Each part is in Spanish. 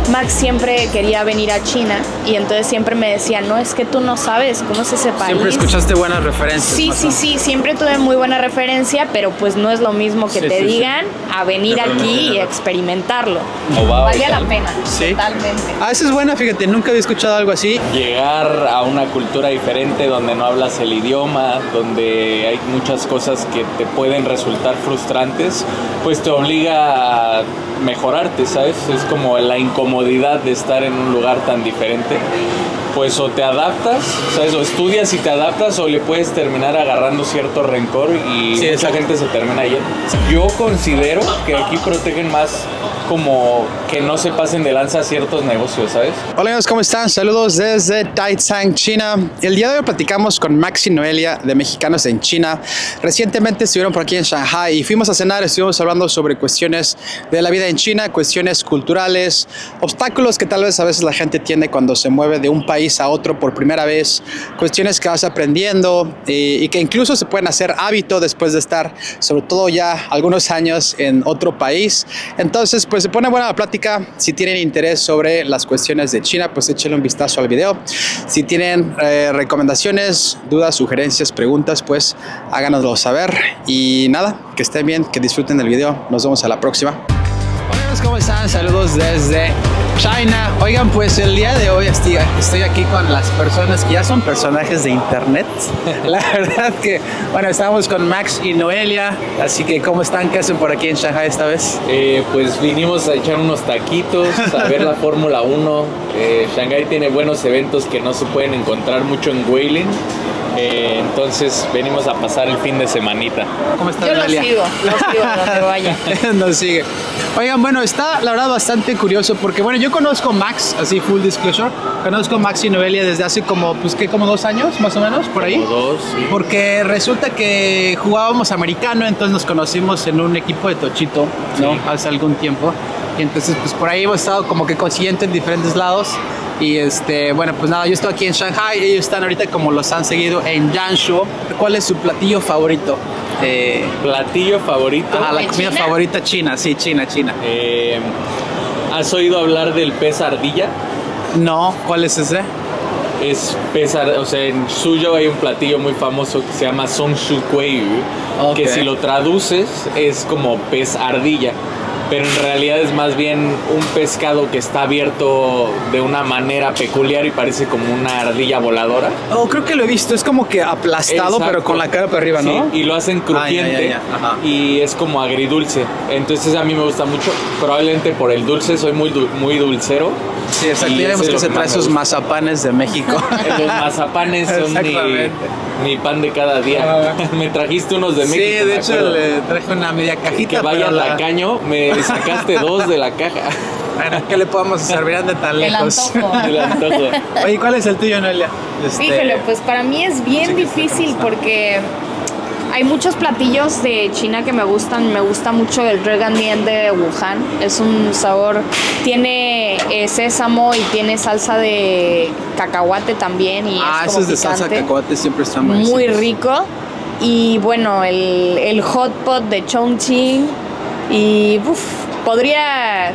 Max siempre quería venir a China y entonces siempre me decía, no, es que tú no sabes cómo es ese país. Siempre escuchaste buenas referencias. Sí, siempre tuve muy buena referencia, pero pues no es lo mismo que te digan a venir aquí y experimentarlo. Valía la pena, totalmente. Ah, esa es buena, fíjate, nunca había escuchado algo así. Llegar a una cultura diferente donde no hablas el idioma, donde hay muchas cosas que te pueden resultar frustrantes, pues te obliga a mejorarte, ¿sabes? Es como la incomodidad de estar en un lugar tan diferente. Pues o te adaptas, ¿sabes? O estudias y te adaptas, o le puedes terminar agarrando cierto rencor y mucha gente se termina yendo. Yo considero que aquí protegen más como que no se pasen de lanza ciertos negocios, ¿sabes? Hola amigos, ¿cómo están? Saludos desde Taicang, China. El día de hoy platicamos con Max y Noelia de Mexicanos en China. Recientemente estuvieron por aquí en Shanghai y fuimos a cenar, estuvimos hablando sobre cuestiones de la vida en China, cuestiones culturales, obstáculos que tal vez a veces la gente tiene cuando se mueve de un país a otro por primera vez, cuestiones que vas aprendiendo y que incluso se pueden hacer hábito después de estar, sobre todo ya algunos años en otro país. Entonces, pues se pone buena la plática. Si tienen interés sobre las cuestiones de China, pues échenle un vistazo al video. Si tienen recomendaciones, dudas, sugerencias, preguntas, pues háganoslo saber. Y nada, que estén bien, que disfruten del video. Nos vemos a la próxima. Hola, ¿cómo están? Saludos desde China. Oigan, pues el día de hoy estoy aquí con las personas que ya son personajes de internet. La verdad que, bueno, estamos con Max y Noelia. Así que, ¿cómo están? ¿Qué hacen por aquí en Shanghai esta vez? Pues vinimos a echar unos taquitos, a ver la Fórmula 1. Shanghai tiene buenos eventos que no se pueden encontrar mucho en Guilin. Entonces venimos a pasar el fin de semanita. ¿Cómo estás, Yo Noelia? los sigo donde vaya. Nos sigue. Oigan, bueno, está la verdad bastante curioso porque, bueno, yo conozco a Max, así full disclosure, conozco a Max y Noelia desde hace como, pues, ¿qué? Como 2 años, más o menos, por ahí. Como 2, sí. Porque resulta que jugábamos americano, entonces nos conocimos en un equipo de Tochito, ¿no? Sí. Hace algún tiempo. Y entonces, pues, por ahí hemos estado como que consiguiendo en diferentes lados. Y bueno, pues nada, yo estoy aquí en Shanghai, ellos están ahorita como los han seguido en Yangshuo. ¿Cuál es su platillo favorito? ¿Platillo favorito? La comida China? favorita china, sí, China. ¿Has oído hablar del pez ardilla? No, ¿cuál es ese? Es pez ardilla, o sea, en Suzhou hay un platillo muy famoso que se llama Songshu Kueyu, que si lo traduces es como pez ardilla. Pero en realidad es más bien un pescado que está abierto de una manera peculiar y parece como una ardilla voladora. Oh, creo que lo he visto, es como que aplastado. Exacto. Pero con la cara para arriba, ¿no? Sí, y lo hacen crujiente y es como agridulce. Entonces a mí me gusta mucho, probablemente por el dulce, soy muy dulcero. Sí, exacto. Ya vemos que se trae sus mazapanes de México. Los mazapanes son mi pan de cada día. Me trajiste unos de México. Sí, de hecho le traje una media cajita. Que vaya tacaño, me sacaste 2 de la caja. Bueno, ¿qué le podemos servir de tan lejos? El antojo. Oye, ¿cuál es el tuyo, Noelia? Híjole, pues para mí es bien difícil porque hay muchos platillos de China que me gustan. Me gusta mucho el Regamian de Wuhan. Es un sabor, tiene sésamo y tiene salsa de cacahuate también. Y es como esos de salsa de cacahuate siempre están buenísimos. Muy rico. Y bueno, el hot pot de Chongqing. Y podría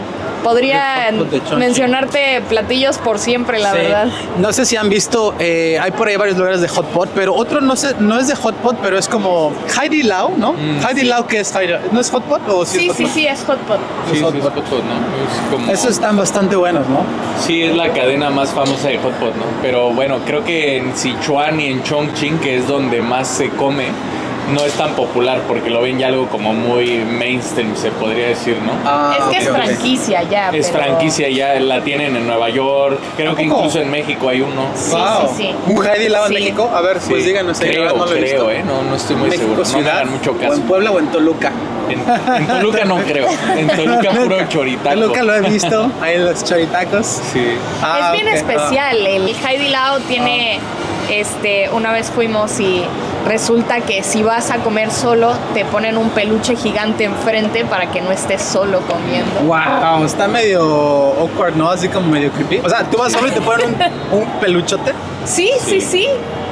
mencionarte platillos por siempre, la verdad. No sé si han visto, hay por ahí varios lugares de hot pot, pero otro no sé, no es de hot pot, pero es como Haidilao, ¿no? Haidilao, ¿qué es Haidilao? ¿No es hot pot o sí? Sí, es hot pot. Sí, es hot pot, ¿no? Es como... Esos están bastante buenos, ¿no? Sí, es la cadena más famosa de hot pot, ¿no? Pero bueno, creo que en Sichuan y en Chongqing, que es donde más se come, no es tan popular porque lo ven ya algo como muy mainstream, se podría decir, ¿no? Es que es franquicia ya. Es franquicia ya, la tienen en Nueva York, creo que incluso en México hay uno. Sí. ¿Un Haidilao en México? A ver, pues díganos. Creo, no estoy muy seguro. Ciudad, no me hagan mucho caso. ¿O en Puebla o en Toluca? En Toluca no creo. En Toluca puro choritaco. Toluca lo he visto, ahí los choritacos. Sí. Es bien especial. El Haidilao tiene, una vez fuimos y resulta que si vas a comer solo, te ponen un peluche gigante enfrente para que no estés solo comiendo. Wow, está medio awkward, ¿no? Así como medio creepy. O sea, tú vas solo y te ponen un peluchote. Sí.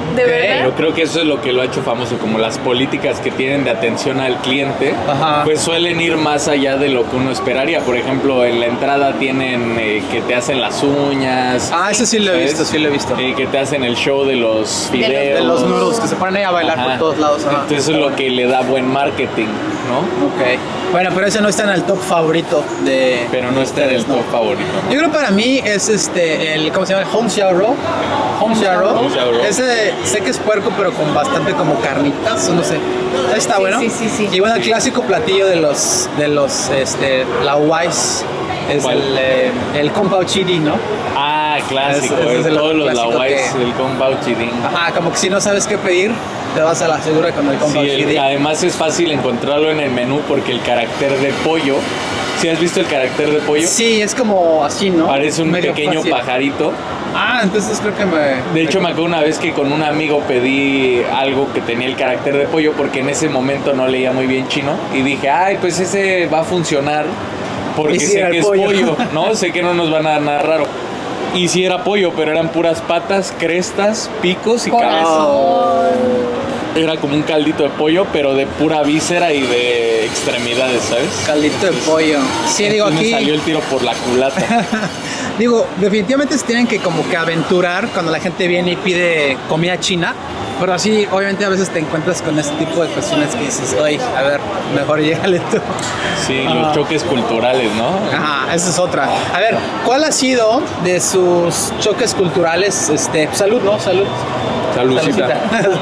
¿De verdad? Pero creo que eso es lo que lo ha hecho famoso, como las políticas que tienen de atención al cliente, pues suelen ir más allá de lo que uno esperaría. Por ejemplo, en la entrada tienen que te hacen las uñas. Eso sí lo he visto, que te hacen el show de los fideos. De los noodles, que se ponen ahí a bailar por todos lados. Entonces eso es lo que le da buen marketing, ¿no? Ok. Bueno, pero ese no está en el top favorito de... Pero no está en el top favorito, ¿no? Yo creo para mí es el... ¿Cómo se llama? Home Xiao Rou. Ese sé que es puerco, pero con bastante como carnitas, no sé. Está bueno. Sí. Y bueno, el clásico platillo de los Laowais es el Kung Pao Chiri, ¿no? Clásico. Es todos los Laowais, el Kung Pao Chiri. Como que si no sabes qué pedir, te vas a la segura con el Kung Pao Chiri. Además es fácil encontrarlo en el menú porque el carácter de pollo. ¿Sí has visto el carácter de pollo? Sí, es como así, ¿no? Parece un pequeño pajarito. Entonces creo que De hecho, me acuerdo una vez que con un amigo pedí algo que tenía el carácter de pollo porque en ese momento no leía muy bien chino. Y dije, pues ese va a funcionar porque sé que es pollo, ¿no? Sé que no nos van a dar nada raro. Y sí era pollo, pero eran puras patas, crestas, picos y cabeza. Era como un caldito de pollo, pero de pura víscera y de extremidades, ¿sabes? Caldito de pollo. Sí, digo, aquí me salió el tiro por la culata. Digo, definitivamente se tienen que como que aventurar cuando la gente viene y pide comida china. Pero así, obviamente a veces te encuentras con este tipo de cuestiones que dices, oye, a ver, mejor llégale tú. Sí, los choques culturales, ¿no? Esa es otra. A ver, ¿cuál ha sido de sus choques culturales? Salud, ¿no? Saludcita.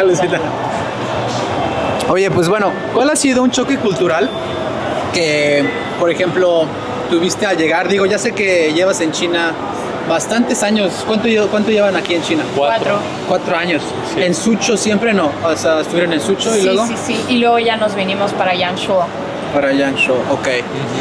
Oye, pues bueno, ¿cuál ha sido un choque cultural que, por ejemplo, tuviste al llegar? Digo, ya sé que llevas en China bastantes años. ¿Cuánto llevan aquí en China? 4 años. Sí. ¿En Suzhou siempre no? O sea, ¿estuvieron en Suzhou y luego? Sí. Y luego ya nos vinimos para Yangshuo. Ok.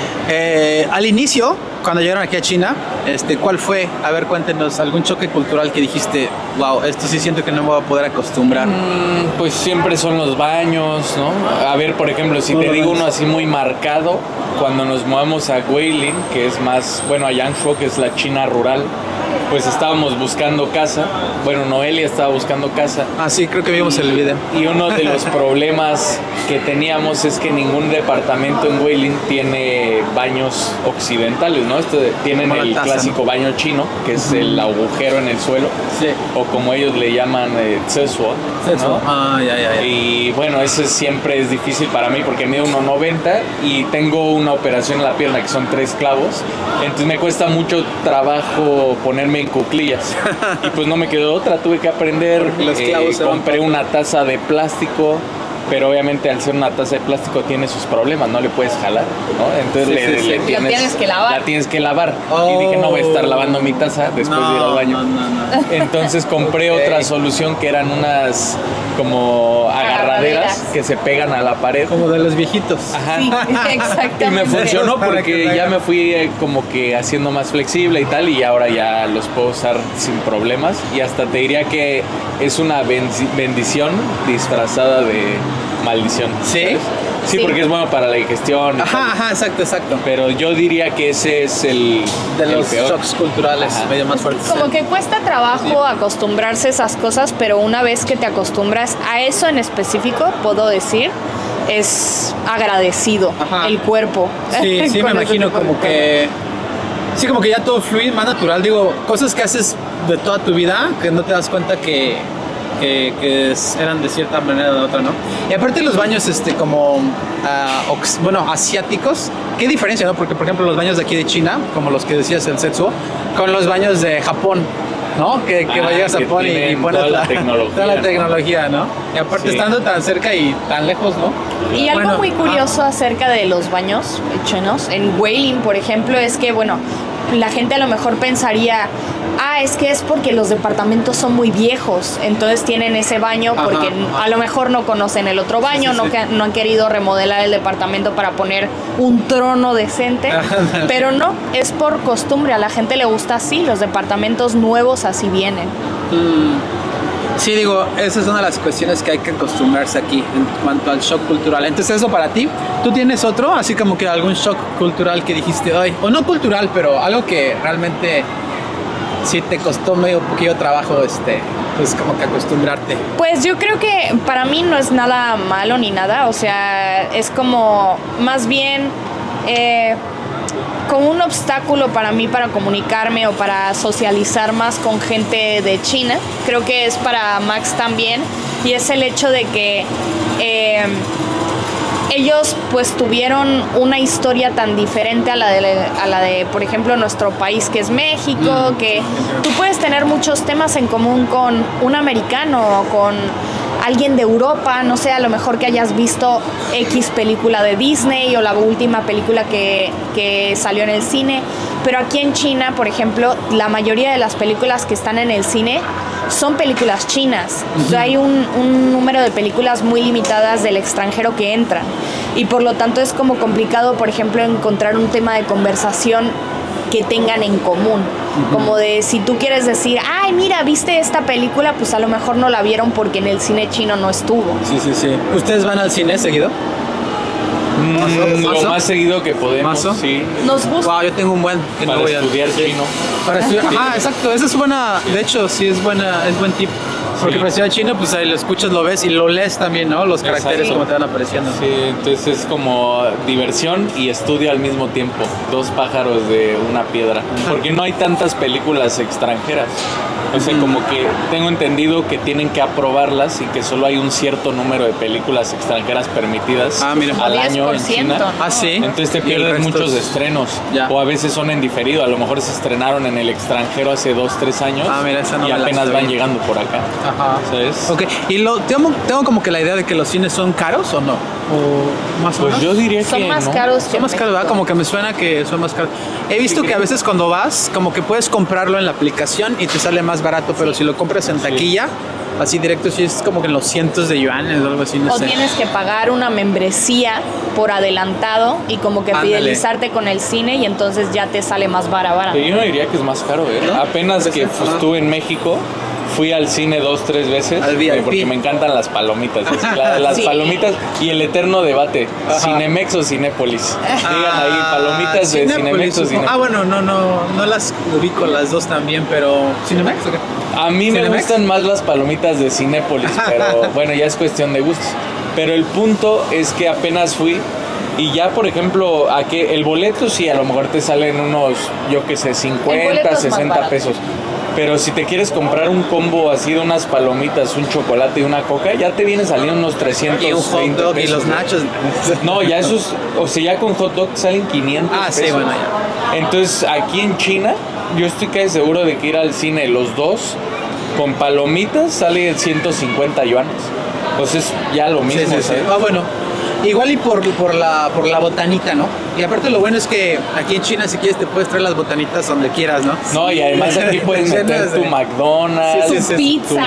Al inicio, cuando llegaron aquí a China, ¿cuál fue? A ver, cuéntenos, algún choque cultural que dijiste, wow, esto sí siento que no me voy a poder acostumbrar. Pues siempre son los baños, ¿no? A ver, por ejemplo, si te digo uno así muy marcado, cuando nos movemos a Guilin, que es más, a Yangshuo, que es la China rural, pues estábamos buscando casa. Bueno, Noelia estaba buscando casa. Sí, creo que vimos el video. Y uno de los problemas que teníamos es que ningún departamento en Guilin tiene baños occidentales, ¿no? Tienen el clásico baño chino, que es el agujero en el suelo. Sí. O como ellos le llaman, tsesuo, ¿no? Ya. Y bueno, eso siempre es difícil para mí porque mido 1.90 y tengo una operación en la pierna que son 3 clavos. Entonces me cuesta mucho trabajo ponerme en cuclillas. Y pues no me quedó otra, tuve que aprender. Compré una taza de plástico, pero obviamente al ser una taza de plástico tiene sus problemas, no le puedes jalar, ¿no? Entonces la tienes que lavar. La tienes que lavar. Y dije, no voy a estar lavando mi taza después de ir al baño. No. Entonces compré otra solución que eran unas como agarraderas que se pegan a la pared. Como de los viejitos. Sí, exactamente. Y me funcionó porque ya me fui como que haciendo más flexible y tal, y ahora ya los puedo usar sin problemas. Y hasta te diría que es una bendición disfrazada de maldición. ¿Sí? ¿Sabes? Sí, porque es bueno para la digestión. Exacto. Pero yo diría que ese es de los shocks culturales medio más fuertes. Como que cuesta trabajo acostumbrarse a esas cosas, pero una vez que te acostumbras a eso en específico, puedo decir, es agradecido el cuerpo. Sí, me imagino como que... Sí, como que ya todo fluye más natural. Digo, cosas que haces de toda tu vida que no te das cuenta que eran de cierta manera o de otra, ¿no? Y aparte los baños como asiáticos, qué diferencia, ¿no? Porque por ejemplo los baños de aquí de China, como los que decías el Setsuo, con los baños de Japón, ¿no? Que llegas a Japón y pones toda la tecnología, ¿no? Y aparte estando tan cerca y tan lejos, ¿no? Y algo muy curioso acerca de los baños chinos, en Guilin, por ejemplo, es que, la gente a lo mejor pensaría, es que es porque los departamentos son muy viejos, entonces tienen ese baño porque a lo mejor no conocen el otro baño, no han querido remodelar el departamento para poner un trono decente, pero no, es por costumbre, a la gente le gusta así, los departamentos nuevos así vienen. Sí, digo, esa es una de las cuestiones que hay que acostumbrarse aquí en cuanto al shock cultural. Entonces eso para ti, ¿tú tienes otro? Así como que algún shock cultural que dijiste hoy, o no cultural, pero algo que realmente sí te costó medio poquillo trabajo, pues como que acostumbrarte. Pues yo creo que para mí no es nada malo ni nada, o sea, es como más bien como un obstáculo para mí para comunicarme o para socializar más con gente de China. Creo que es para Max también, y es el hecho de que ellos pues tuvieron una historia tan diferente a la de, por ejemplo, nuestro país, que es México, que tú puedes tener muchos temas en común con un americano o con alguien de Europa, no sé, a lo mejor que hayas visto X película de Disney o la última película que salió en el cine, pero aquí en China, por ejemplo, la mayoría de las películas que están en el cine son películas chinas. O sea, hay un número de películas muy limitadas del extranjero que entran, y por lo tanto es como complicado, por ejemplo, encontrar un tema de conversación que tengan en común. Como de, si tú quieres decir, ay, mira, ¿viste esta película? Pues a lo mejor no la vieron porque en el cine chino no estuvo. Sí. ¿Ustedes van al cine seguido? Lo más seguido que podemos. ¿Mazo? Sí. Nos gusta. Wow, yo tengo un buen que Para no voy a estudiar chino. Para estudiar. Ajá, exacto. Esa es buena. De hecho, sí es buen tip. Porque Sí. para estudiar chino, pues ahí lo escuchas, lo ves y lo lees también, ¿no? Los caracteres Exacto. como te van apareciendo. Sí, entonces es como diversión y estudio al mismo tiempo. Dos pájaros de una piedra. Porque no hay tantas películas extranjeras. O sea, como que tengo entendido que tienen que aprobarlas y que solo hay un cierto número de películas extranjeras permitidas mira. al año en 10%, China. ¿no? Ah, sí. Entonces te Y el pierdes resto muchos es- estrenos. Ya. O a veces son en diferido. A lo mejor se estrenaron en el extranjero hace 2-3 años. Ah, mira, esa no y me la apenas sabía. van llegando por acá. Ajá. ¿Sabes? Ok, y tengo como que la idea de que los cines son caros o no. O más o Pues menos. yo diría Son que más no. caros que Son más caros, ¿verdad? México. Como que me suena que son más caros. He visto que a veces cuando vas, como que puedes comprarlo en la aplicación y te sale más barato, pero si lo compras en taquilla, así directo, sí es como que en los cientos de yuanes o algo así, no O sé. tienes que pagar una membresía por adelantado y como que Ándale. fidelizarte con el cine, y entonces ya te sale más barato. Yo no diría que es más caro, ¿eh? ¿No? Apenas Pues que sí. Ajá. estuve en México, fui al cine 2-3 veces. Al VIP. Porque me encantan las palomitas. Las Sí. palomitas y el eterno debate. Ajá. ¿Cinemex o Cinépolis? Digan ahí, palomitas de Cinemex o Cinépolis. Ah, bueno, no las ubico las dos también, pero ¿Cinemex o qué? A mí me ¿Cinemex? gustan más las palomitas de Cinépolis, pero bueno, ya es cuestión de gustos. Pero el punto es que apenas fui y ya, por ejemplo, aquí el boleto sí a lo mejor te salen unos, yo qué sé, El 50, boleto es más 60 barato. pesos. Pero si te quieres comprar un combo así de unas palomitas, un chocolate y una coca, ya te viene saliendo unos 320 Y un hot dog y pesos. los nachos. No, ya esos, o sea, ya con hot dog salen 500 Ah, sí, pesos. bueno, ya. Entonces, aquí en China, yo estoy casi seguro de que ir al cine los dos con palomitas sale 150 yuanes. Entonces, ya lo mismo, Sí. ¿sabes? Ah, bueno. Igual y por la botanita, ¿no? Y aparte lo bueno es que aquí en China, si quieres, te puedes traer las botanitas donde quieras, ¿no? No, y además aquí puedes meter tu McDonald's, Sí, sí, sí. Pizza.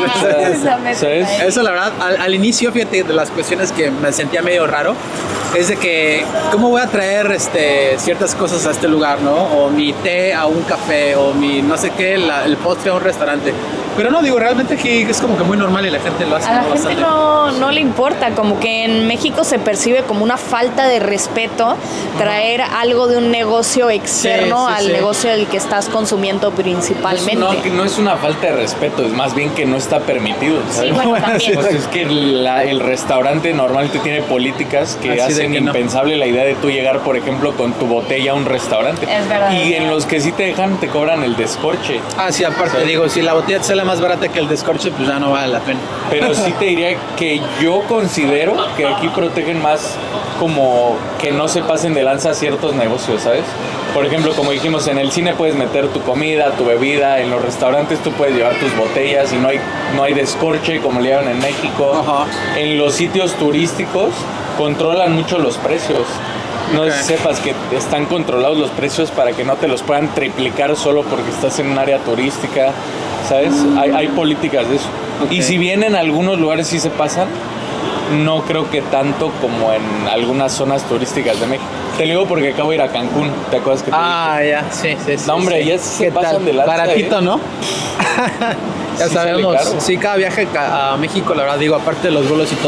¿sabes? Eso la verdad, al inicio, fíjate, de las cuestiones que me sentía medio raro, es de que, ¿cómo voy a traer ciertas cosas a este lugar, no? O mi té a un café, o mi no sé qué, el postre a un restaurante. Pero no, digo, realmente aquí es como que muy normal y la gente lo hace A la gente bastante. no le importa, como que en México se percibe como una falta de respeto traer algo de un negocio externo Sí, al sí. negocio del que estás consumiendo principalmente. No, que no es una falta de respeto, es más bien que no está permitido, ¿sabes? Sí, bueno, también. O sea, es que el restaurante normalmente tiene políticas que Así de hacen que no. impensable la idea de tú llegar, por ejemplo, con tu botella a un restaurante. Es verdad, Y es en verdad. los que sí te dejan, te cobran el descorche. Ah, sí, aparte, Sí. digo, si la botella te sale más barata que el descorche, pues ya no vale la pena. Pero sí te diría que yo considero que aquí protegen más como que no se pasen de lanza ciertos negocios, ¿sabes? Por ejemplo, como dijimos, en el cine puedes meter tu comida, tu bebida, en los restaurantes tú puedes llevar tus botellas y no hay descorche como le llaman en México. Ajá. En los sitios turísticos controlan mucho los precios. No Ok. sé si sepas que están controlados los precios para que no te los puedan triplicar solo porque estás en un área turística, ¿sabes? Hay políticas de eso. Ok. Y si bien en algunos lugares sí se pasan, no creo que tanto como en algunas zonas turísticas de México. Te lo digo porque acabo de ir a Cancún, ¿te acuerdas que te Ah, ya, sí. No, hombre, ya se ¿Qué pasan tal? de lanza, Baratito, ¿eh? ¿no? Ya Sí sale sabemos, caro. sí, cada viaje a México, la verdad, digo, aparte de los vuelos y todo,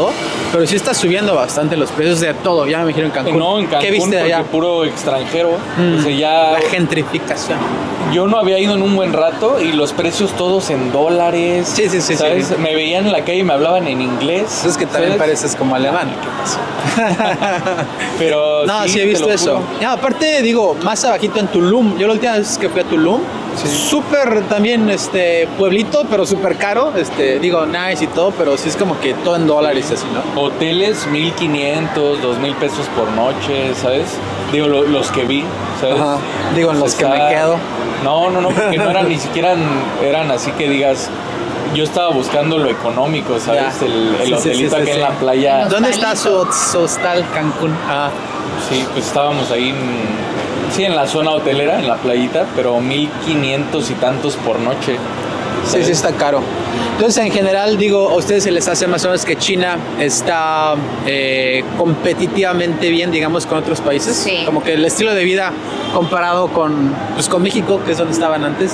Pero sí está subiendo bastante los precios de todo. Ya me imagino en Cancún. No, en Cancún, ¿qué viste de allá? porque puro extranjero. O sea, ya... La gentrificación. Yo no había ido en un buen rato y los precios todos en dólares. Sí, ¿sabes? sí. Me veían en la calle y me hablaban en inglés. Es que también ¿sabes? pareces como alemán. ¿Qué pasó? Pero No, sí he te visto lo eso. juro. Ya, aparte, digo, más abajito en Tulum. Yo la última vez que fui a Tulum, súper también pueblito, pero súper caro. Digo, nice y todo, pero sí es como que todo en dólares así, ¿no? Hoteles 1,500, 2,000 pesos por noche, ¿sabes? Digo, los que vi, ¿sabes? Ajá. Digo, en los que me quedo. No, porque no eran ni siquiera eran así que digas. Yo estaba buscando lo económico, ¿sabes? Ya. El Sí, hotelito sí, acá en sí. la playa. ¿Dónde está su hostal Cancún? Ah, Sí, pues estábamos ahí en la zona hotelera, en la playita, pero 1,500 y tantos por noche. sí, ¿sabes? sí está caro. Entonces, en general, digo, a ustedes se les hace más o menos que China está competitivamente bien, digamos, con otros países. Sí. Como que el estilo de vida comparado con México, que es donde estaban antes,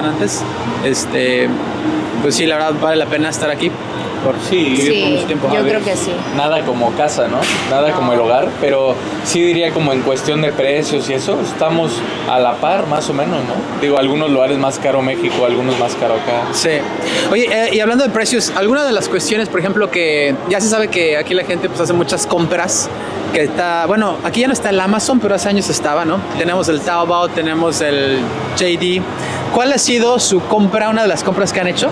pues sí, la verdad vale la pena estar aquí por Sí, Sí, por mucho tiempo. yo A ver. creo que sí. Nada como casa, ¿no? Nada como el hogar, pero sí diría como en cuestión de precios y eso, estamos a la par más o menos, ¿no? Digo, algunos lugares más caro México, algunos más caro acá. Sí. Oye, y hablando de precios, alguna de las cuestiones, por ejemplo, que ya se sabe que aquí la gente pues hace muchas compras, que está, bueno, aquí ya no está el Amazon, pero hace años estaba, ¿no? Tenemos el Taobao, tenemos el JD. ¿Cuál ha sido su compra, una de las compras que han hecho?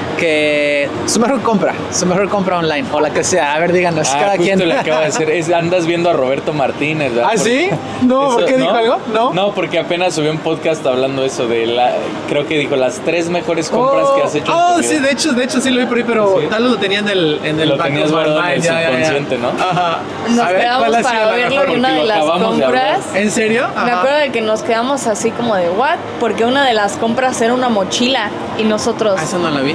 Que su mejor compra online, o la que sea, a ver, díganos, cada justo quien. le acaba de hacer, andas viendo a Roberto Martínez, ¿verdad? ¿Ah, sí? No, ¿por qué dijo algo? No. No, porque apenas subió un podcast hablando de eso, creo que dijo las 3 mejores compras que has hecho en tu sí, vida. de hecho sí lo vi por ahí, pero Sí. tal vez lo tenía en el Lo back tenías of my guardado en el mind, ya. subconsciente, ¿no? Ajá. Nos A ver, quedamos ¿cuál ha sido para la verlo mejor? y una Porque de lo las acabamos de hablar. compras. ¿En serio? Me Ajá. acuerdo de que nos quedamos así como de what, porque una de las compras era una mochila y nosotros Ah, esa no la vi.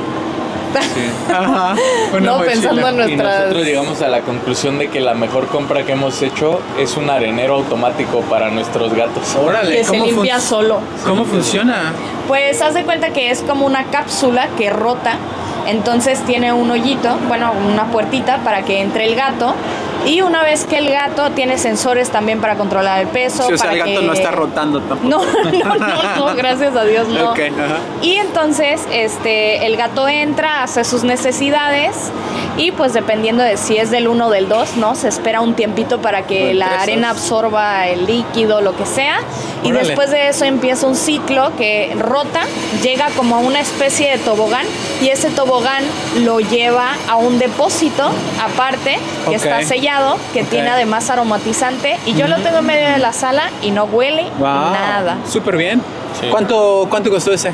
Sí. Ajá. Una no mochila. pensando en Y nuestras nosotros llegamos a la conclusión de que la mejor compra que hemos hecho es un arenero automático para nuestros gatos. Órale, que se limpia solo. ¿Cómo funciona? Pues haz de cuenta que es como una cápsula que rota, entonces tiene un hoyito, bueno, una puertita para que entre el gato. Y una vez que el gato tiene sensores también para controlar el peso. Sí, o sea, para el gato que... no está rotando tampoco. No, gracias a Dios no. Ok, ajá. Y entonces el gato entra, hace sus necesidades y pues dependiendo de si es del 1 o del 2, ¿no? Se espera un tiempito para que Del la 3, arena absorba el líquido, lo que sea. Y Órale. después de eso empieza un ciclo que rota, llega como a una especie de tobogán y ese tobogán lo lleva a un depósito aparte que Ok. está sellado, que Ok. tiene además aromatizante y yo lo tengo en medio de la sala y no huele Wow. nada. Súper bien. Sí. ¿Cuánto costó ese?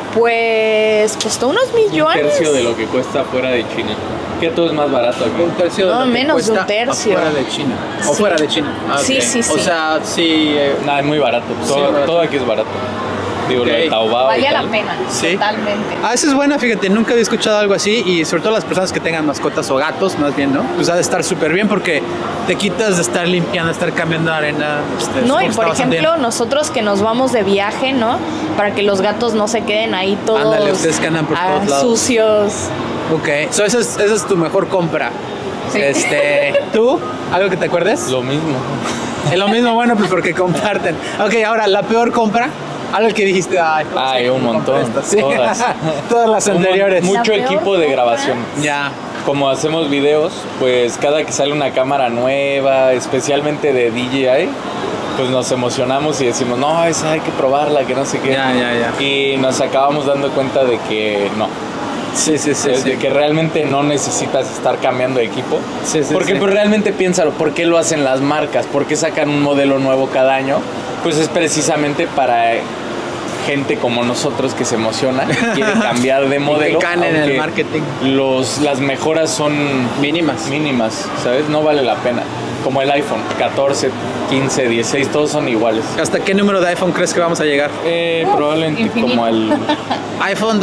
Pues costó unos Un millones. tercio de lo que cuesta fuera de China. Que todo es más barato aquí. Un tercio No, de lo que menos de un cuesta tercio. Fuera de China. O Sí. fuera de China. Ah, Sí, ok. sí, O sí. sea, sí. Nada, es muy barato. Sí, Todo, barato. todo aquí es barato. Digo, lo de Ok. Taobao y Valía tal. la pena, Sí. totalmente. Ah, esa es buena, fíjate, nunca había escuchado algo así y sobre todo las personas que tengan mascotas o gatos, más bien, ¿no? Pues ha de estar súper bien porque te quitas de estar limpiando, de estar cambiando arena. No, supongo y que por está bastante ejemplo, bien. nosotros que nos vamos de viaje, ¿no? Para que los gatos no se queden ahí todos Ándale, ustedes que andan por todos lados. sucios. Ok, so esa es tu mejor compra. Sí. ¿Tú? ¿Algo que te acuerdes? Lo mismo. Es lo mismo, bueno, pues porque comparten. Ok, ahora, la peor compra. Algo que dijiste, ay, Ay, un montón. Sí. Todas. Todas las anteriores. La Mucho peor equipo de compra. grabación. Ya. Como hacemos videos, pues cada que sale una cámara nueva, especialmente de DJI, pues nos emocionamos y decimos, no, esa hay que probarla, que no sé qué. Ya. Y nos acabamos dando cuenta de que no. Sí. De que realmente no necesitas estar cambiando de equipo. Sí, Porque sí. pues realmente piénsalo, ¿por qué lo hacen las marcas? ¿Por qué sacan un modelo nuevo cada año? Pues es precisamente para gente como nosotros que se emociona, que quiere cambiar de modelo. Y que caen en el aunque marketing. las mejoras son Mínimas. mínimas, ¿sabes? No vale la pena. como el iPhone, 14, 15, 16, todos son iguales. ¿Hasta qué número de iPhone crees que vamos a llegar? Probablemente infinito. como al... iPhone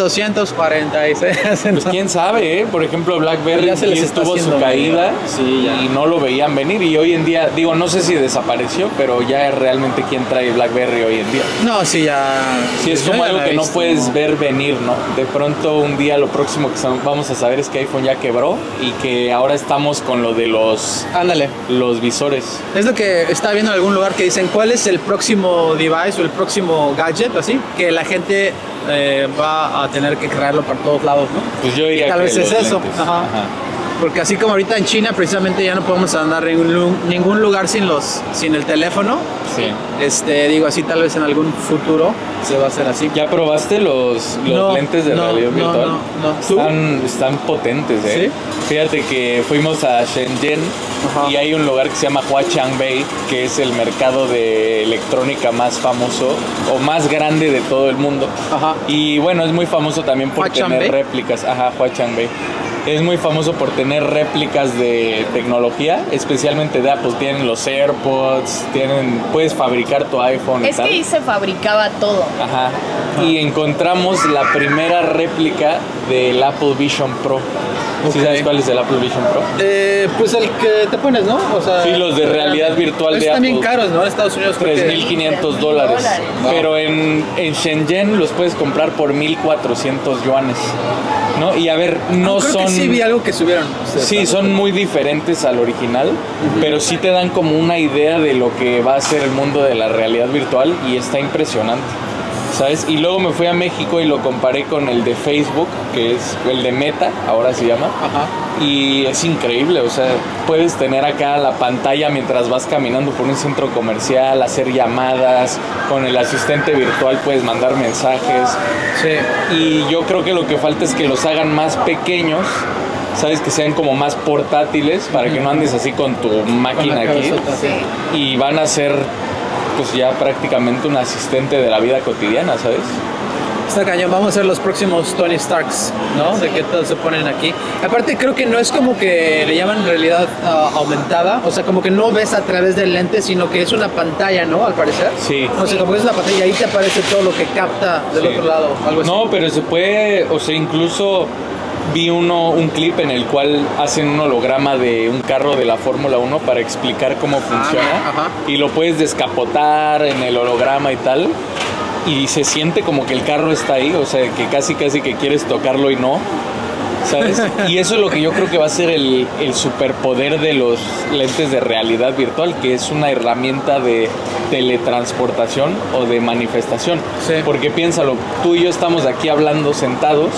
246. Pues quién sabe, por ejemplo, BlackBerry Ya se les está tuvo su haciendo caída sí, ya. y no lo veían venir, y hoy en día, digo, no sé si desapareció, pero ya es realmente quién trae BlackBerry hoy en día. No, sí, ya. Sí, es yo como ya algo la he que no visto, puedes ¿no? ver venir, ¿no? De pronto un día lo próximo que vamos a saber es que iPhone ya quebró y que ahora estamos con lo de los Ándale. visores. Es lo que estaba viendo en algún lugar que dicen cuál es el próximo device o el próximo gadget, así, que la gente va a tener que crearlo por todos lados, ¿no? Pues yo diría Y tal que vez es los eso. lentes. Ajá. Porque así como ahorita en China precisamente ya no podemos andar en ningún lugar sin el teléfono. Sí. Digo así, tal vez en algún futuro se va a hacer así. ¿Ya probaste los No, lentes de no, realidad no, virtual? no. ¿Tú? Están potentes, ¿eh? ¿Sí? Fíjate que fuimos a Shenzhen. Ajá. Y hay un lugar que se llama Huaqiangbei, que es el mercado de electrónica más famoso o más grande de todo el mundo. Ajá. Y bueno, es muy famoso también por ¿Huaqiangbei? tener réplicas. Ajá, Huaqiangbei. Es muy famoso por tener réplicas de tecnología, especialmente de Apple. Tienen los AirPods, puedes fabricar tu iPhone y Es tal. que ahí se fabricaba todo. Ajá. Y encontramos la primera réplica del Apple Vision Pro. ¿Sí Ok. sabes cuál es el Apple Vision Pro? Pues el que te pones, ¿no? O sea, Sí, los de realidad virtual de están Apple. bien caros, ¿no? En Estados Unidos creo que- $3,500. Wow. Pero en Shenzhen los puedes comprar por 1,400 yuanes. ¿No? Y a ver, no creo son... que sí vi algo que subieron. Sí, son muy diferentes al original, pero sí te dan como una idea de lo que va a ser el mundo de la realidad virtual y está impresionante, ¿sabes? Y luego me fui a México y lo comparé con el de Facebook, que es el de Meta, ahora se llama. Ajá. Y es increíble, o sea, puedes tener acá la pantalla mientras vas caminando por un centro comercial, hacer llamadas, con el asistente virtual puedes mandar mensajes. Sí. Y yo creo que lo que falta es que los hagan más pequeños, ¿sabes? Que sean como más portátiles para que no andes así con tu máquina Con la aquí. cabezota, sí. Y van a ser pues ya prácticamente un asistente de la vida cotidiana, ¿sabes? Está cañón, vamos a ser los próximos Tony Starks, ¿no? De que todos se ponen aquí. Aparte creo que no es como que le llaman realidad aumentada, o sea, como que no ves a través del lente, sino que es una pantalla, ¿no? Al parecer. Sí. O sea, como que es una pantalla y ahí te aparece todo lo que capta del Sí. otro lado, algo así. No, pero se puede, o sea, incluso vi un clip en el cual hacen un holograma de un carro de la Fórmula 1 para explicar cómo funciona. ajá. Y lo puedes descapotar en el holograma y tal. Y se siente como que el carro está ahí, o sea, que casi que quieres tocarlo y no, ¿sabes? Y eso es lo que yo creo que va a ser el superpoder de los lentes de realidad virtual, que es una herramienta de teletransportación o de manifestación. Sí. Porque piénsalo, tú y yo estamos aquí hablando sentados,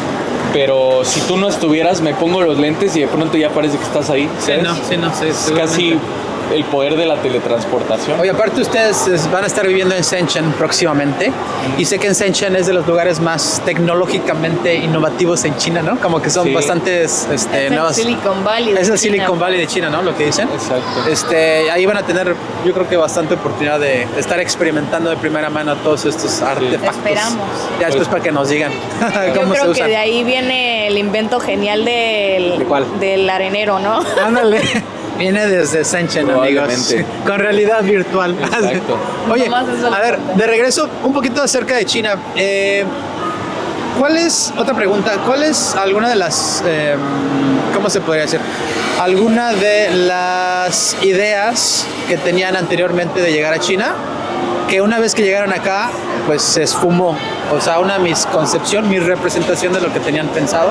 pero si tú no estuvieras, me pongo los lentes y de pronto ya parece que estás ahí, Sí, ¿sabes? sí, Es casi el poder de la teletransportación. Oye, aparte ustedes van a estar viviendo en Shenzhen próximamente y sé que en Shenzhen es de los lugares más tecnológicamente innovativos en China, ¿no? Como que son Sí. bastantes Es el nuevas... Silicon Valley. de Es el China. Silicon Valley de China, ¿no? Lo que dicen. Exacto. Ahí van a tener, yo creo que bastante oportunidad de estar experimentando de primera mano todos estos artefactos. Esperamos. Ya después Pues- para que nos digan Yo cómo se creo que usan. de ahí viene el invento genial ¿De cuál? del arenero, ¿no? Ándale. Viene desde Shenzhen, amigos. Probablemente. Con realidad virtual. Exacto. Oye, Nomás eso a lo ver, cuenta. de regreso, un poquito acerca de China. ¿Cuál es, otra pregunta, cuál es alguna de las, ¿cómo se podría decir? ¿Alguna de las ideas que tenían anteriormente de llegar a China? Que una vez que llegaron acá, pues se esfumó. O sea, mi concepción, mi representación de lo que tenían pensado,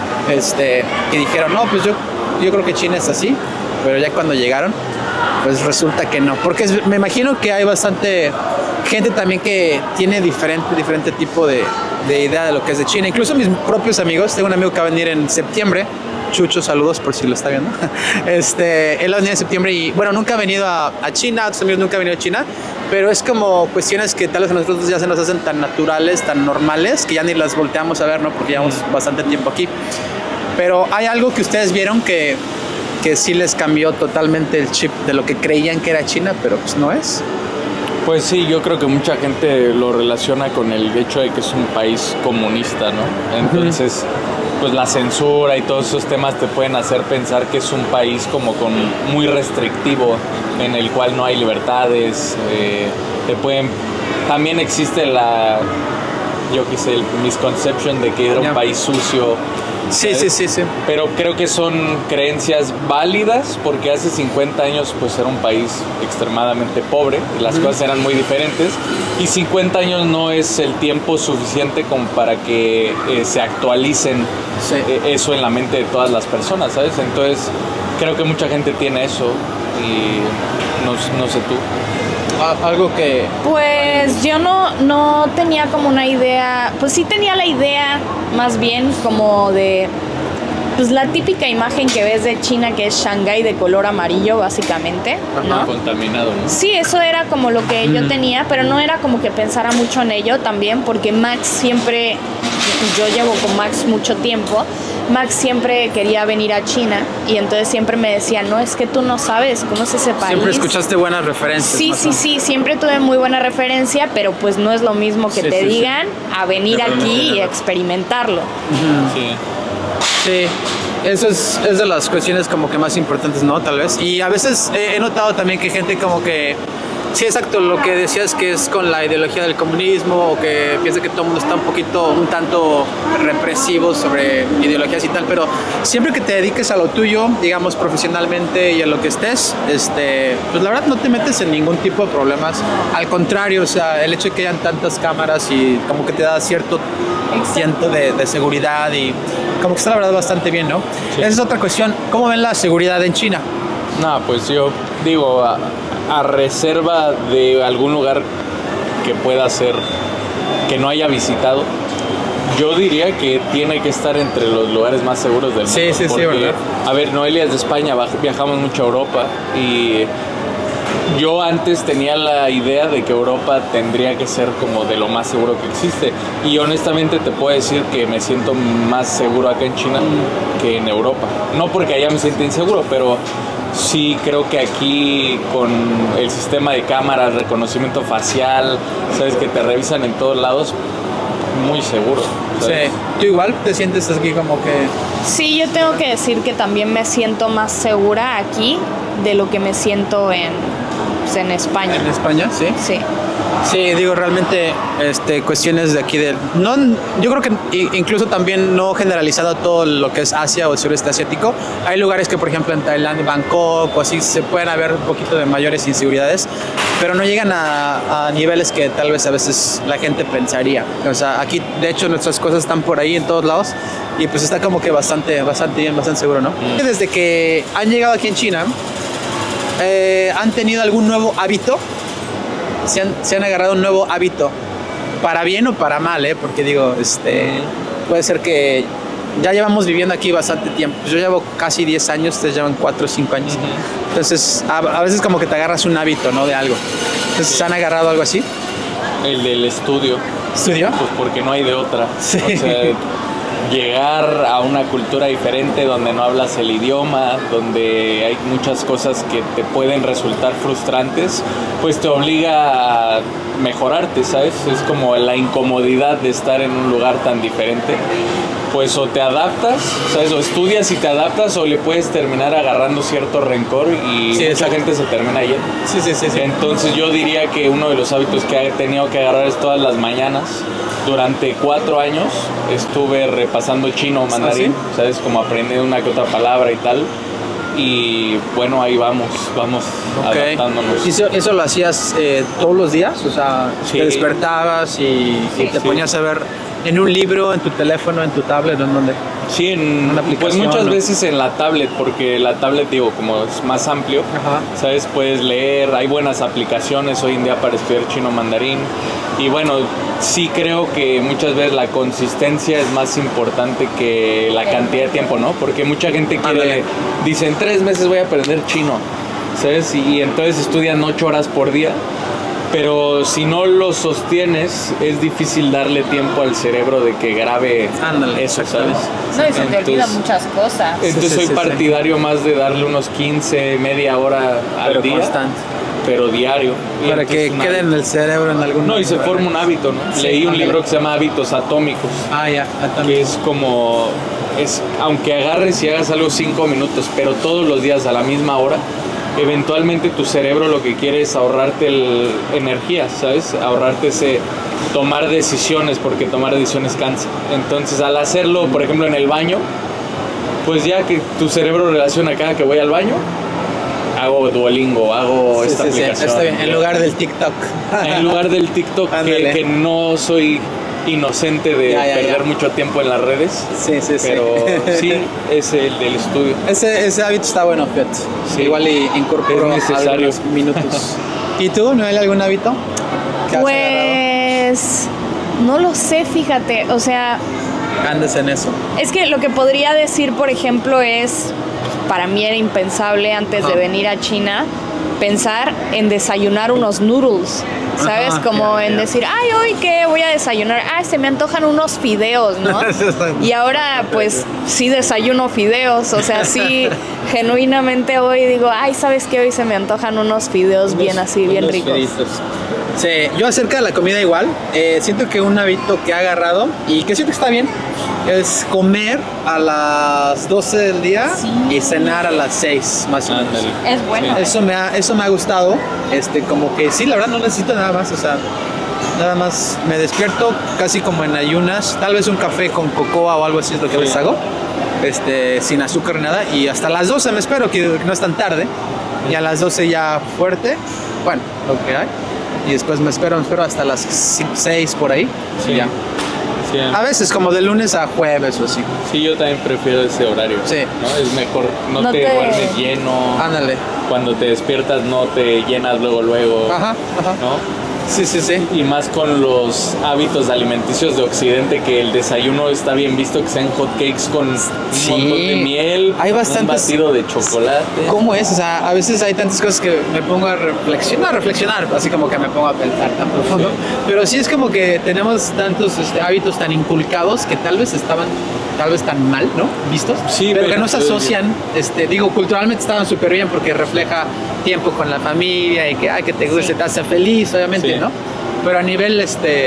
que dijeron, no, pues yo creo que China es así, pero ya cuando llegaron, pues resulta que no. Porque me imagino que hay bastante gente también que tiene diferente tipo de idea de lo que es de China. Incluso mis propios amigos, tengo un amigo que va a venir en septiembre, Chucho, saludos por si lo está viendo. Él va a venir en septiembre y, bueno, nunca ha venido a China, otros amigos nunca han venido a China, pero es como cuestiones que tal vez a nosotros ya se nos hacen tan naturales, tan normales, que ya ni las volteamos a ver, ¿no? Porque llevamos bastante tiempo aquí. Pero hay algo que ustedes vieron que sí les cambió totalmente el chip de lo que creían que era China, pero pues no es. Pues sí, yo creo que mucha gente lo relaciona con el hecho de que es un país comunista, ¿no? Entonces, pues la censura y todos esos temas te pueden hacer pensar que es un país como con muy restrictivo, en el cual no hay libertades, también existe el misconception de que era un país sucio. Sí. Pero creo que son creencias válidas porque hace 50 años pues era un país extremadamente pobre, las cosas eran muy diferentes y 50 años no es el tiempo suficiente como para que se actualicen eso en la mente de todas las personas, ¿sabes? Entonces creo que mucha gente tiene eso y no sé tú. Algo que... Pues yo no tenía como una idea, pues sí tenía la idea más bien como de, pues la típica imagen que ves de China, que es Shanghái de color amarillo básicamente, ¿no? Contaminado, ¿no? Sí, eso era como lo que yo tenía, pero no era como que pensara mucho en ello también, porque Max siempre, yo llevo con Max mucho tiempo, Max siempre quería venir a China y entonces siempre me decía, no, es que tú no sabes cómo es ese país. Siempre escuchaste buenas referencias. Sí, siempre tuve muy buena referencia, pero pues no es lo mismo que te digan a venir aquí y experimentarlo. Sí, eso es de las cuestiones como que más importantes, ¿no? Tal vez. Y a veces he notado también que gente como que... Sí, exacto, lo que decías que es con la ideología del comunismo o que piensa que todo el mundo está un tanto represivo sobre ideologías y tal, pero siempre que te dediques a lo tuyo, digamos profesionalmente y a lo que estés, pues la verdad no te metes en ningún tipo de problemas. Al contrario, o sea, el hecho de que hayan tantas cámaras y como que te da cierto tiempo de seguridad y como que está la verdad bastante bien, ¿no? Sí. Esa es otra cuestión. ¿Cómo ven la seguridad en China? No, pues yo digo... a reserva de algún lugar que pueda ser, que no haya visitado, yo diría que tiene que estar entre los lugares más seguros del mundo. Sí, porque, ¿verdad? A ver, Noelia es de España, viajamos mucho a Europa y yo antes tenía la idea de que Europa tendría que ser como de lo más seguro que existe y honestamente te puedo decir que me siento más seguro acá en China que en Europa. No porque allá me sienta inseguro, pero sí creo que aquí con el sistema de cámaras, reconocimiento facial, sabes que te revisan en todos lados, muy seguro, ¿sabes? Sí. ¿Tú igual te sientes aquí como que...? Sí, yo tengo que decir que también me siento más segura aquí de lo que me siento en España. ¿En España? Sí. Sí. Sí, digo, realmente cuestiones de aquí no, yo creo que incluso también no generalizado todo lo que es Asia o el sureste asiático. Hay lugares que, por ejemplo, en Tailandia, Bangkok o así, se pueden haber un poquito de mayores inseguridades, pero no llegan a niveles que tal vez a veces la gente pensaría. O sea, aquí, de hecho, nuestras cosas están por ahí en todos lados y pues está como que bastante bien, bastante seguro, ¿no? Desde que han llegado aquí en China, ¿han tenido algún nuevo hábito? Se han agarrado un nuevo hábito, para bien o para mal, porque digo, puede ser que ya llevamos viviendo aquí bastante tiempo. Yo llevo casi 10 años, ustedes llevan 4 o 5 años. Entonces, a veces como que te agarras un hábito, ¿no? De algo. Entonces, ¿se han agarrado algo así? El del estudio. ¿Estudio? Pues porque no hay de otra. Sí. O sea, llegar a una cultura diferente donde no hablas el idioma, donde hay muchas cosas que te pueden resultar frustrantes, pues te obliga a mejorarte, ¿sabes? Es como la incomodidad de estar en un lugar tan diferente. Pues o te adaptas, ¿sabes? O estudias y te adaptas o le puedes terminar agarrando cierto rencor y sí, mucha gente se termina yendo. Sí. Entonces yo diría que uno de los hábitos que he tenido que agarrar es todas las mañanas. Durante 4 años estuve repasando chino, mandarín, ¿sí? ¿Sabes? Como aprendiendo una que otra palabra y tal. Y bueno, ahí vamos adaptándonos. ¿Y eso lo hacías todos los días? O sea, sí. Te despertabas y te ponías a ver en un libro, en tu teléfono, en tu tablet, ¿en dónde? Sí, pues muchas veces en la tablet, porque la tablet, digo, como es más amplio, ¿sabes? Puedes leer, hay buenas aplicaciones hoy en día para estudiar chino mandarín. Y bueno, sí creo que muchas veces la consistencia es más importante que la cantidad de tiempo, ¿no? Porque mucha gente dice, en 3 meses voy a aprender chino, ¿sabes? Y entonces estudian 8 horas por día. Pero si no lo sostienes, es difícil darle tiempo al cerebro de que grabe eso, ¿sabes? No, y se te olvidan muchas cosas. Entonces soy partidario más de darle unos 15, media hora al día. Constante. pero diario. Y Para entonces que un quede en hábito. el cerebro en algún No, y se forma un hábito, ¿no? Sí, Leí un ándale. libro que se llama Hábitos Atómicos, Ah, ya, que es como, aunque agarres y hagas algo 5 minutos, pero todos los días a la misma hora, eventualmente tu cerebro lo que quiere es ahorrarte energía, ¿sabes? Ahorrarte tomar decisiones, porque tomar decisiones cansa. Entonces, al hacerlo, por ejemplo, en el baño, pues ya que tu cerebro relaciona cada que voy al baño, hago Duolingo, hago esta aplicación. Está bien, en lugar del TikTok. En lugar del TikTok, Ándale. que no soy inocente de Ya, perder mucho tiempo en las redes. Sí, sí, sí. Pero sí, es el del estudio. Ese hábito está bueno, fíjate. Sí. Igual y incorporo Es necesario. algunos minutos. ¿Y tú, Noel, algún hábito que has Pues no lo sé, fíjate, o sea, agarrado? ¿Andas en eso? es que lo que podría decir, por ejemplo, es, para mí era impensable antes de Ajá. venir a China, pensar en desayunar unos noodles, ¿sabes? Ajá, Como ya, en ya. decir, ay, hoy qué voy a desayunar, ay, se me antojan unos fideos, ¿no? Y ahora, pues, sí desayuno fideos, o sea, sí, genuinamente hoy digo, ay, ¿sabes qué? Hoy se me antojan unos fideos bien así, bien Unos ricos. fiditos. Sí, yo acerca de la comida igual, siento que un hábito que he agarrado y que siento que está bien es comer a las 12 del día y cenar a las 6 más o menos. Ándale. Es bueno. Eso me ha gustado, como que sí, la verdad no necesito nada más, o sea, nada más me despierto casi como en ayunas, tal vez un café con cocoa o algo así es lo que a veces hago, sin azúcar ni nada, y hasta las 12 me espero, que no es tan tarde, y a las 12 ya fuerte, bueno, lo que hay, y después me espero hasta las 6 por ahí, Sí. y ya. Sí, A veces como de lunes a jueves o así. sí, yo también prefiero ese horario. Sí. ¿No? Es mejor, no No te te- duermes lleno. Ándale. Cuando te despiertas no te llenas luego. Ajá, ajá. ¿No? Sí, sí, sí. Y más con los hábitos alimenticios de Occidente, que el desayuno está bien visto, que sean hotcakes con un Sí. montón de miel, Hay un bastantes- batido de chocolate. ¿Cómo es? O sea, a veces hay tantas cosas que me pongo a reflexionar, así como que me pongo a pensar tan profundo. Pero sí es como que tenemos tantos hábitos tan inculcados que tal vez estaban tan mal, ¿no? Vistos. Sí, pero que pero- no se asocian, culturalmente estaban súper bien porque refleja tiempo con la familia y que te guste, Sí. te hace feliz, obviamente, Sí. ¿no? Pero a nivel,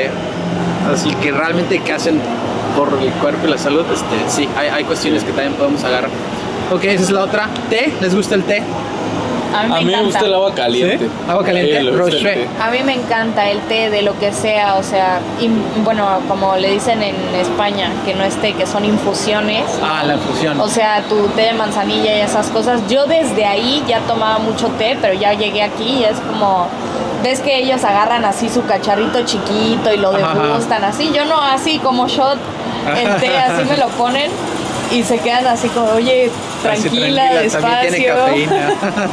así que realmente que hacen por el cuerpo y la salud, sí, hay cuestiones que también podemos agarrar. Ok, esa es la otra. ¿Té? ¿Les gusta el té? A mí me A mí me encanta. gusta el agua caliente. ¿Sí? ¿Agua caliente? Sí, me gusta el Rocher. té. A mí me encanta el té de lo que sea, o sea, bueno, como le dicen en España, que no es té, que son infusiones. Ah, la infusión. O sea, tu té de manzanilla y esas cosas. Yo desde ahí ya tomaba mucho té, pero ya llegué aquí y es como, ves que ellos agarran así su cacharrito chiquito y lo Ajá. degustan así. Yo no, así como shot, el té así me lo ponen y se quedan así como, oye, Así, tranquila, también tiene despacio. cafeína.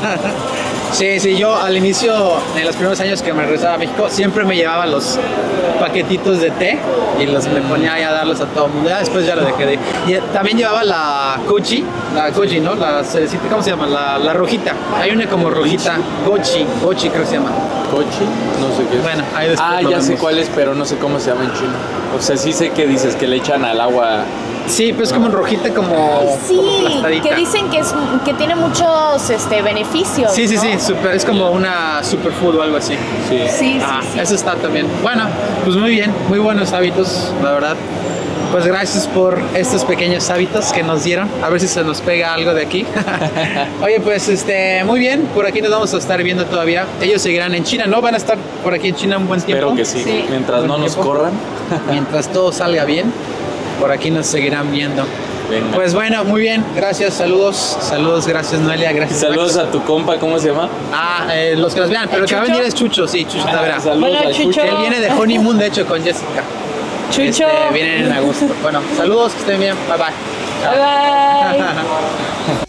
Sí, yo al inicio, en los primeros años que me regresaba a México, siempre me llevaba los paquetitos de té y me ponía ahí a darlos a todo el mundo. Ya después ya lo dejé de ir. Y también llevaba la Koji, ¿no? ¿Cómo se llama? La rojita. Hay una como rojita, Gochi creo que se llama. ¿Cochi? No sé qué es. Bueno, ahí después Ah, lo ya sé vemos. cuál es, pero no sé cómo se llama en chino. O sea, sí sé que dices que le echan al agua. Sí, pues como rojita, como Sí, aplastadita. que dicen que tiene muchos beneficios. Sí, ¿no? es como una superfood o algo así. Sí. Sí, Ah, sí, sí. eso está también. Bueno, pues muy bien, muy buenos hábitos, la verdad. Pues gracias por estos pequeños hábitos que nos dieron. A ver si se nos pega algo de aquí. Oye, pues muy bien, por aquí nos vamos a estar viendo todavía. Ellos seguirán en China, ¿no? Van a estar por aquí en China un buen tiempo. Espero que sí. Sí. Mientras no Buen nos tiempo. corran. Mientras todo salga bien, por aquí nos seguirán viendo. Venga. Pues bueno, muy bien, gracias, saludos, gracias Noelia, gracias. Saludos Max. a tu compa, ¿cómo se llama? Los que nos vean, pero el que va a ¿Chucho? venir es Chucho, sí, Chucho Tavera. Saludos Bueno, a Chucho. Él viene de Honeymoon, de hecho, con Jessica. Chucho. Vienen en agosto. Bueno, saludos, que estén bien, bye bye. Bye bye.